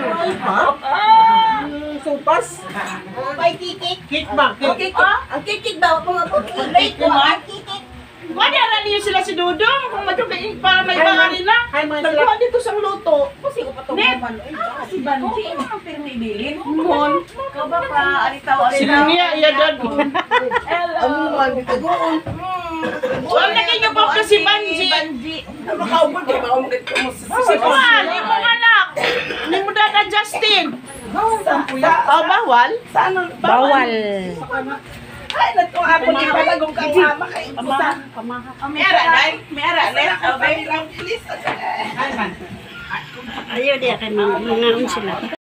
Supas. May kikik. Cake ba? Okay, ang kikik ba? Mga kikik ko, ang kikik. Wala niyo sila si Dudong. Kung matubig para may baka nila. Hi, mga sila. Nagkuha dito sa luto. Kasi ko pa ito Net. naman. Si Banji, ang pirmibilin. Mon. Ikaw ba pa, alitaw. Sila niya, iya dad. Amuan, bitagoon. Wala na kayo pa ka si Banji. Makaubod kayo, makaubod kayo. Si Juan, imong anak. Hindi mo dada Justin. Oh, bawal? Saan? Bawal. Ay, natong ako ni palagong kang mama kay isa. May ara, day? May ara, day? Okay. Ayaw di akin mga sila.